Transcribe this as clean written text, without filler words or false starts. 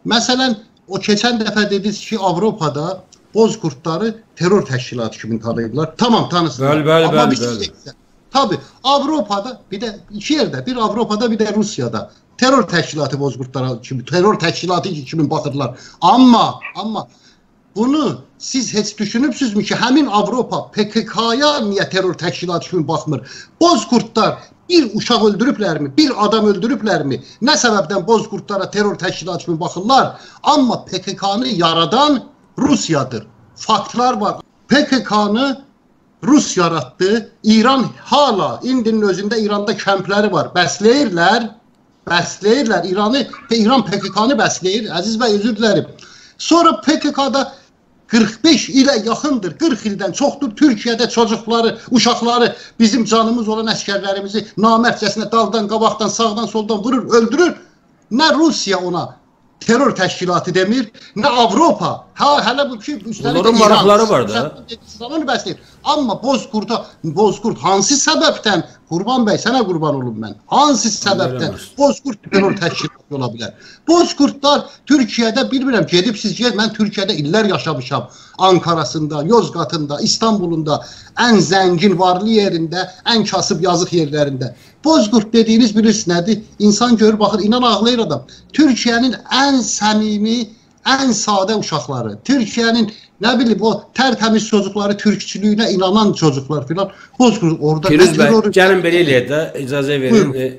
Məsələn, o keçən dəfə dediniz ki, Avropada Bozqurdları terror təşkilatı kimi tanıyıblar. Tamam, tanısınlar. Bəli. Tabii, Avropada, bir də iki yerdə, bir Avropada, bir də Rusiyada terror təşkilatı Bozqurdlara kimi, terror təşkilatı kimi baxırlar. Amma bunu siz heç düşünübsünüzmü ki, həmin Avropa PKK-ya niyə terror təşkilatı kimi baxmır? Bozqurdlar bir uşaq öldürüblərmi, bir adam öldürüblərmi? Nə səbəbdən Bozqurdlara terror təşkilatı kimi baxırlar? Amma PKK-nı yaradan Rusiyadır. Faktlar var. PKK-nı Rus yarattı. İran hala, indinin özündə İranda kəmpləri var. Bəsləyirlər. İran PKK-nı bəsləyir. Əziz bəy, özür dilərim. Sonra PKK-da 45 ilə yaxındır, 40 ildən çoxdur Türkiyədə çocukları, uşaqları, bizim canımız olan əskərlərimizi namərtcəsinə daldan, qabaqdan, sağdan, soldan vurur, öldürür. Nə Rusiya ona terror təşkilatı demir, nə Avropa. Hələ bu ki, bunların maraqları var da. Amma Bozqurd hansı səbəbdən, Qurban bəy, sənə qurban olum mən, hansı səbəbdən Bozqurd terror təşkilatı ola bilər? Bozqurdlar Türkiyədə, bilmirəm, gedibsiz, mən Türkiyədə illər yaşamışam. Ankarasında, Yozgatında, İstanbulunda, ən zəngin, varlı yerində, ən kasıb yazıq yerlərində. Bozqurd dediğiniz bilirsiniz nədir? İnsan görür, baxır, inan ağlayır adam. Türkiyənin ən səmimi, ən sadə uşaqları, Türkiyənin nə bilib o tərtəmiz çocukları, türkçülüyünə inanan çocuklar filan. Bozqurd orada Firuz bəy, gəlin belə eləyək də, icazə verin.